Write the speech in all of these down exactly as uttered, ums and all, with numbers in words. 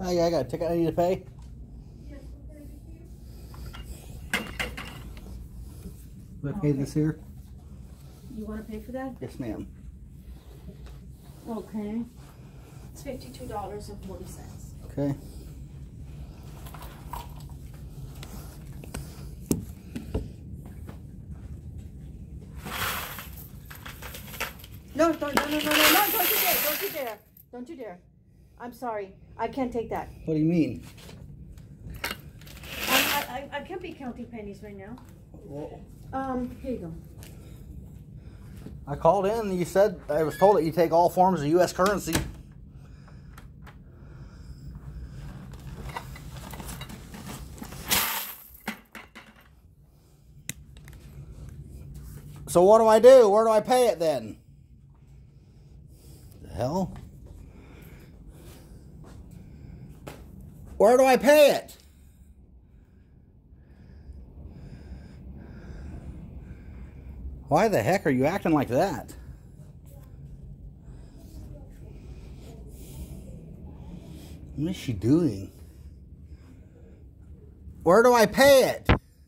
Oh yeah, I got a ticket I need to pay. Do I pay Okay. this here? You want to pay for that? Yes, ma'am. Okay. It's fifty-two dollars and forty cents. Okay. No, don't, no, no, no, no, no, don't you dare, don't you dare, don't you dare. I'm sorry, I can't take that. What do you mean? I, I, I can't be counting pennies right now. Well, Um, here you go. I called in and you said, I was told that you take all forms of U S currency. So what do I do? Where do I pay it then? The hell? Where do I pay it? Why the heck are you acting like that? What is she doing? Where do I pay it?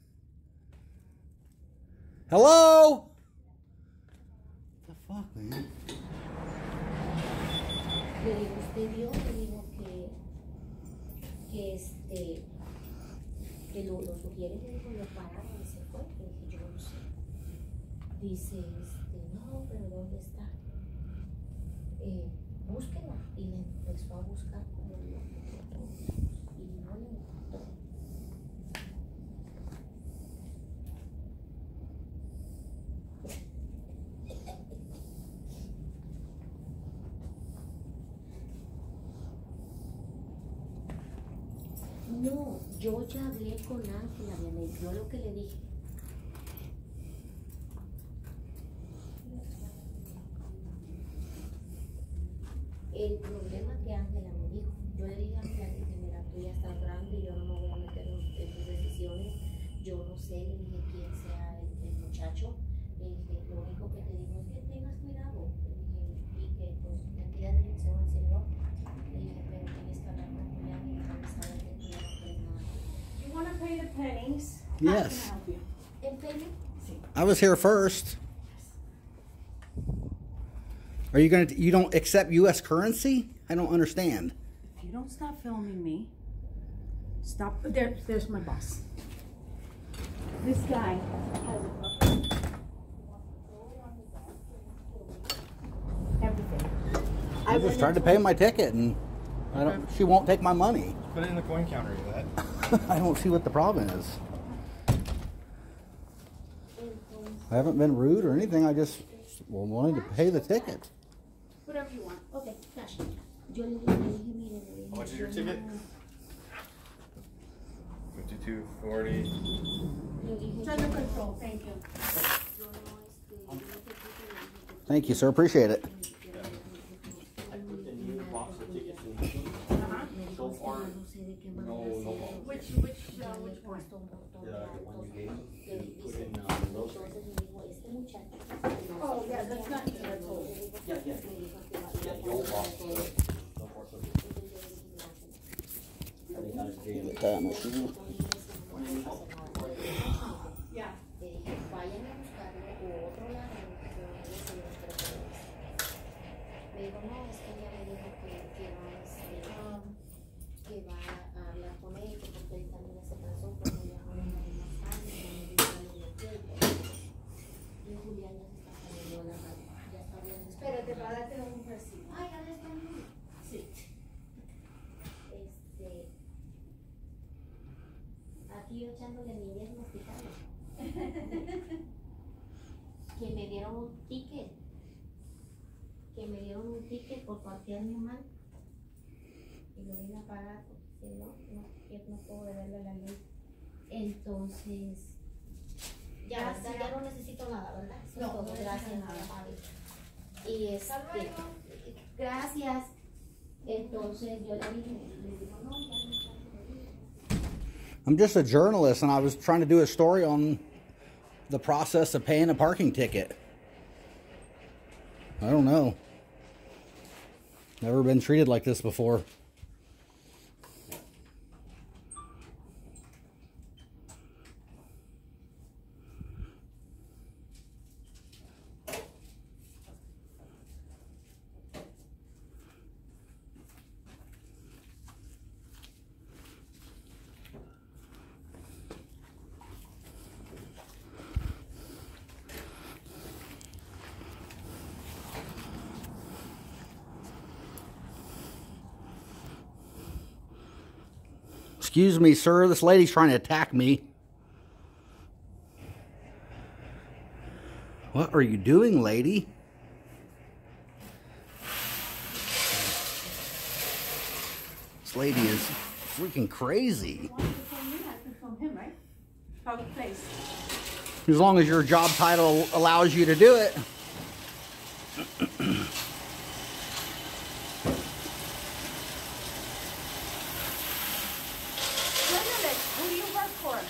Hello? What the fuck, man? Le digo, usted vio, le digo que, que este, que lo, lo sugiere, le digo, lo pararon y se fue. Le dije, yo no sé. Dice, este, no, pero ¿dónde está? Eh, búsquela. Y le empezó a buscar como loco. Y no le encontró. No, yo ya hablé con Ángela, yo lo que le dije. El problema que Ángela me dijo, yo le dije a Ángela, le dije, mira, tú ya estás grande, yo no me voy a meter en, en tus decisiones, yo no sé, le dije, quién sea el, el muchacho, le dije, lo único que te digo es que tengas cuidado, le dije, y que pues le pidas dirección al Señor, le dije, pero tienes que hablar con Julián y dejarme saber que tú ya no crees nada. You want to pay the pennies? Yes. How can I help you? ¿En serio? Sí. I was here first. Are you gonna? You don't accept U S currency? I don't understand. If you don't stop filming me, stop. There, there's my boss. This guy has a everything. I I just went tried to into- pay my ticket, and I don't. She won't take my money. Put it in the coin counter, you that. I don't see what the problem is. I haven't been rude or anything. I just well, wanted to pay the ticket. Whatever you want. Ok, cash. Yo le dije, le dije, mire, le dije. How much is your yo ticket? no- Fifty-two forty. le dije, It's under control. Thank you. yo no, este, yo no te quito, le dije, Thank you, sir. Appreciate it. I put the new box of tickets in. Uh-huh. So far, no sé de qué no, manera no. hacerlo. Which, which, uh, Ya le which one? costó un montón The, de the one you gave me, Le you put dice, in, uh, those. entonces me dijo, este muchacho. Oh, yeah, that's not you, that's old. Yeah, yeah. Me dijo que va- Yeah, iba a the old pagar box. todo. No more so. Entonces yo le dije, mira, I think I just gave it. That machine. no puede hacer nada. Yeah. Le dije, vayan a buscarlo o otro lado, yo no le sé los preferidos. Me dijo, no, es que ella me dijo que, que va, este, Um, que va a hablar con él, que porque él también se casó, pero ya no le da más años, no me dijo algo de tiempo. Y Julián ya se está saliendo de la radio, ya está bien. Espérate, para darte un recibo. Ay, ya está bien. Sí. Este, aquí yo echándole mi vida en el hospital. Que me dieron un ticket. Que me dieron un ticket por parquearme mal. Y lo vine a pagar porque si no, no, yo no puedo deberle la ley. Entonces, ya, Gracias. ya no necesito nada, ¿verdad? Eso No, es todo. no Gracias, necesito nada. amable. Y este, gracias. Entonces yo le dije, le digo, no, ya no está. I'm just a journalist, and I was trying to do a story on the process of paying a parking ticket. I don't know. Never been treated like this before. Excuse me, sir. This lady's trying to attack me. What are you doing, lady? This lady is freaking crazy. Want to film me? I can film him, right? Public place. As long as your job title allows you to do it. Journalist, who do you work for?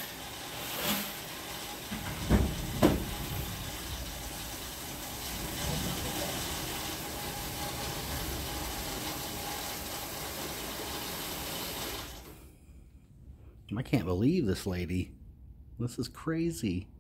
I can't believe this lady. This is crazy.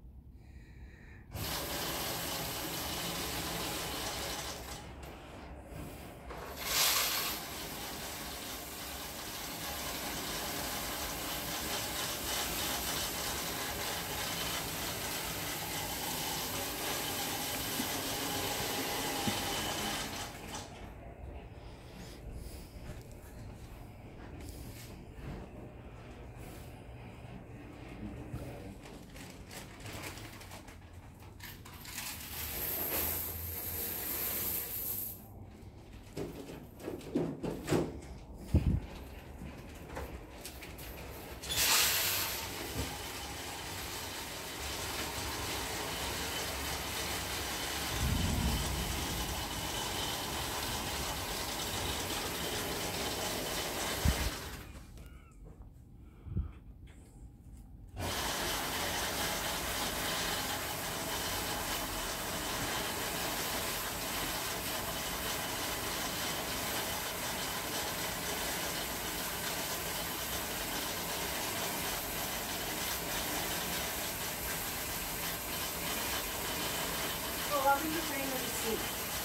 I'll be afraid of the seat.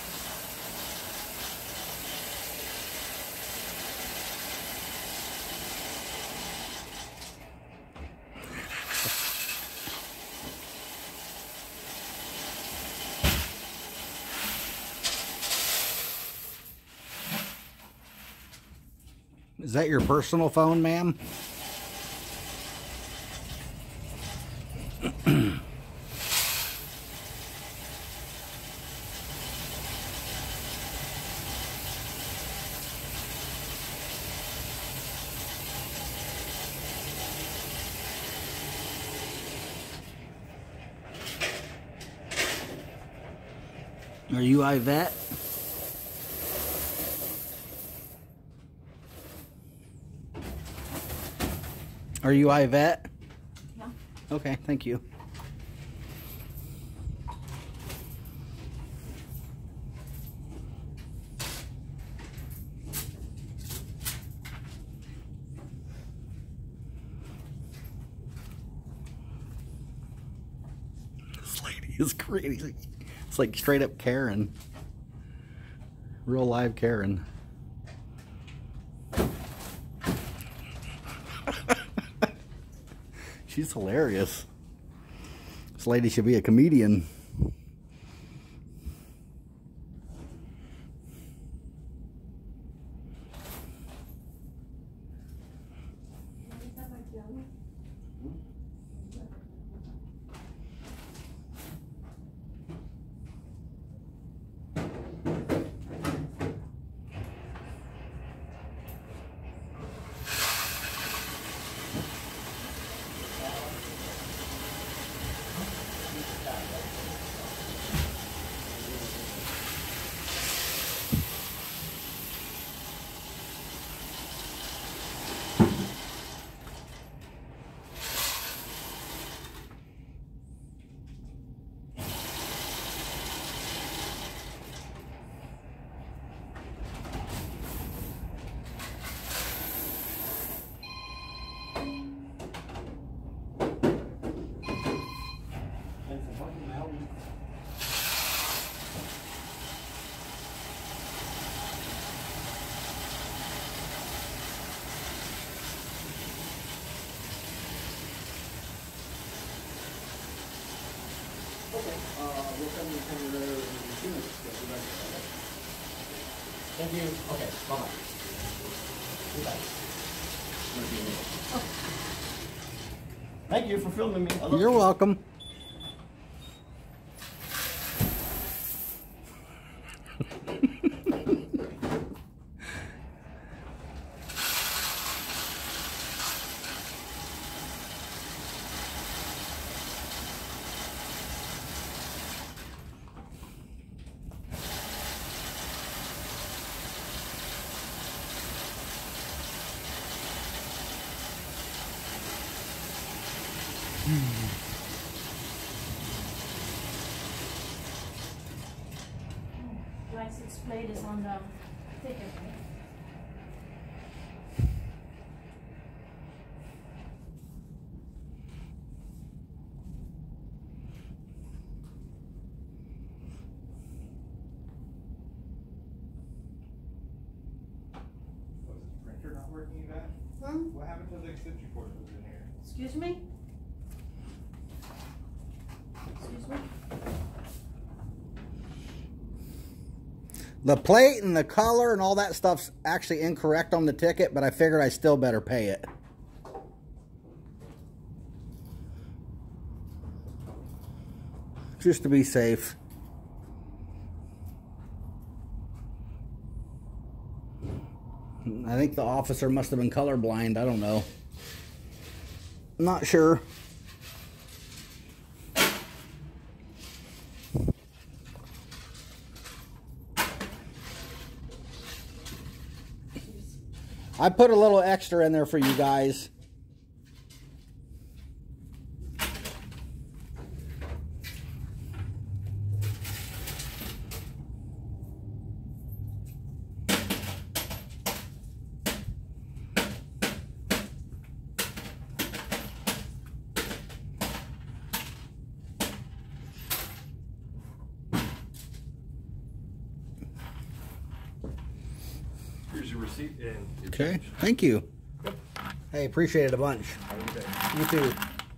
Is that your personal phone, ma'am? Are you Yvette? Are you Yvette? Yeah. Okay, thank you. This lady is crazy. It's like straight up Karen. Real live Karen. She's hilarious. This lady should be a comedian. Thank you. Okay, bye-bye. Goodbye. Thank you for filming me. I love You're you. welcome. License plate is on the ticket, right? Was the printer not working, Yvette? Hmm? What happened to the extension cord that was in here? Excuse me? Excuse me? The plate and the color and all that stuff's actually incorrect on the ticket, but I figured I still better pay it. Just to be safe. I think the officer must have been colorblind. I don't know. Not sure. I put a little extra in there for you guys. Here's your receipt and your Okay, change. thank you. Hey, appreciate it a bunch. Have a good day. You too.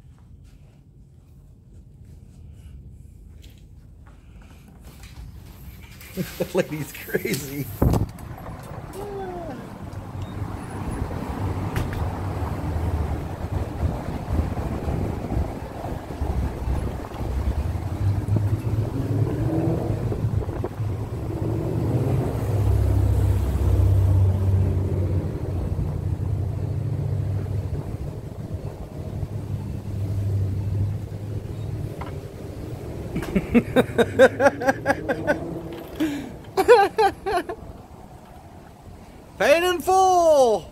The lady's crazy. Paid in full.